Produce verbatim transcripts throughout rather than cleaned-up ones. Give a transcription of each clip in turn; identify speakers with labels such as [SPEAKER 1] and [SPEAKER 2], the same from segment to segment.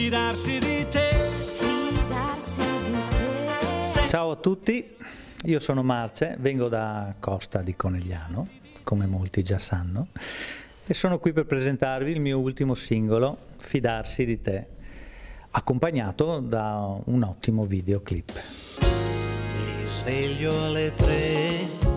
[SPEAKER 1] fidarsi di te, fidarsi di te.
[SPEAKER 2] Ciao a tutti, io sono Marce, vengo da Costa di Conegliano, come molti già sanno, e sono qui per presentarvi il mio ultimo singolo, Fidarsi di te, accompagnato da un ottimo videoclip.
[SPEAKER 1] Mi sveglio alle tre,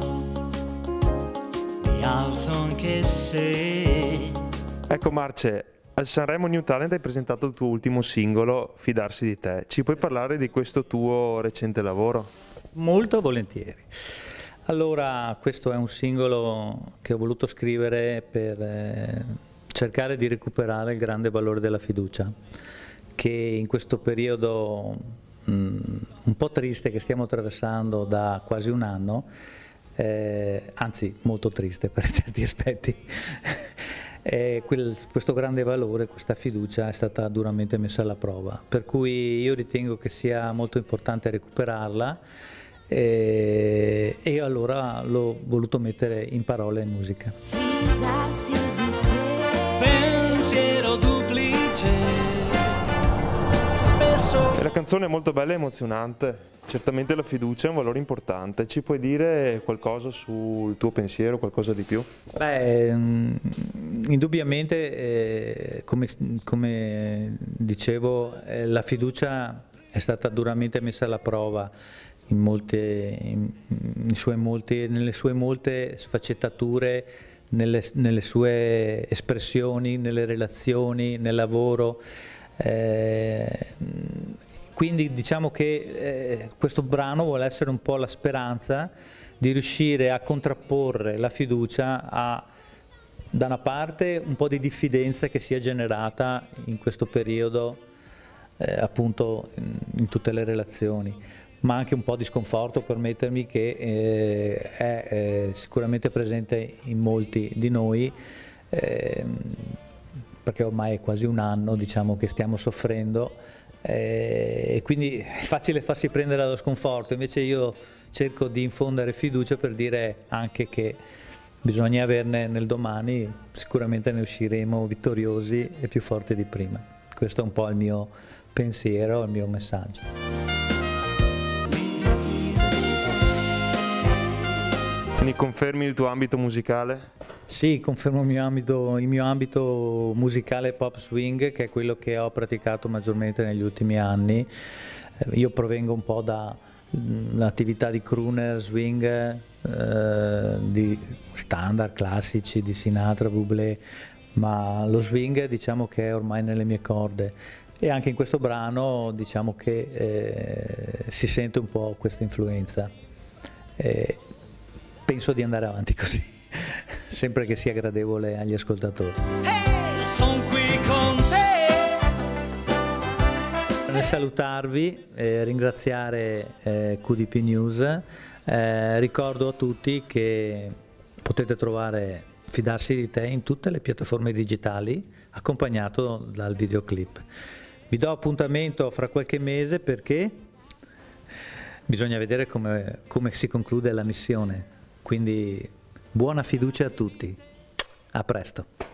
[SPEAKER 1] mi alzo anche se...
[SPEAKER 3] Ecco Marce, al Sanremo New Talent hai presentato il tuo ultimo singolo, Fidarsi di te. Ci puoi parlare di questo tuo recente lavoro?
[SPEAKER 2] Molto volentieri. Allora, questo è un singolo che ho voluto scrivere per eh, cercare di recuperare il grande valore della fiducia, che in questo periodo mh, un po' triste che stiamo attraversando da quasi un anno, eh, anzi molto triste per certi aspetti, eh, quel, questo grande valore, questa fiducia è stata duramente messa alla prova, per cui io ritengo che sia molto importante recuperarla. E, e allora l'ho voluto mettere in parole e in musica.
[SPEAKER 1] Fidarsi di te, pensiero duplice, spesso...
[SPEAKER 3] E la canzone è molto bella e emozionante, certamente la fiducia è un valore importante. Ci puoi dire qualcosa sul tuo pensiero, qualcosa di più?
[SPEAKER 2] Beh, indubbiamente, eh, come, come dicevo, eh, la fiducia è stata duramente messa alla prova in molte, in, in sue molte, nelle sue molte sfaccettature, nelle, nelle sue espressioni, nelle relazioni, nel lavoro. Eh, quindi diciamo che eh, questo brano vuole essere un po' la speranza di riuscire a contrapporre la fiducia a, da una parte, un po' di diffidenza che si è generata in questo periodo, eh, appunto in, in tutte le relazioni, ma anche un po' di sconforto, permettermi, che eh, è eh, sicuramente presente in molti di noi, eh, perché ormai è quasi un anno, diciamo, che stiamo soffrendo, eh, e quindi è facile farsi prendere dallo sconforto. Invece io cerco di infondere fiducia per dire anche che bisogna averne nel domani, sicuramente ne usciremo vittoriosi e più forti di prima. Questo è un po' il mio pensiero, il mio messaggio.
[SPEAKER 3] Quindi confermi il tuo ambito musicale?
[SPEAKER 2] Sì, confermo il mio ambito, il mio ambito musicale pop swing, che è quello che ho praticato maggiormente negli ultimi anni. Io provengo un po' dall'attività di crooner, swing, eh, di standard classici, di Sinatra, Bublé, ma lo swing diciamo che è ormai nelle mie corde. E anche in questo brano diciamo che eh, si sente un po' questa influenza. Eh, penso di andare avanti così, sempre che sia gradevole agli ascoltatori.
[SPEAKER 1] Hey, son qui con te.
[SPEAKER 2] Nel salutarvi, eh, ringraziare eh, Q D P News, eh, ricordo a tutti che potete trovare Fidarsi di te in tutte le piattaforme digitali, accompagnato dal videoclip. Vi do appuntamento fra qualche mese perché bisogna vedere come, come si conclude la missione. Quindi buona fiducia a tutti, a presto.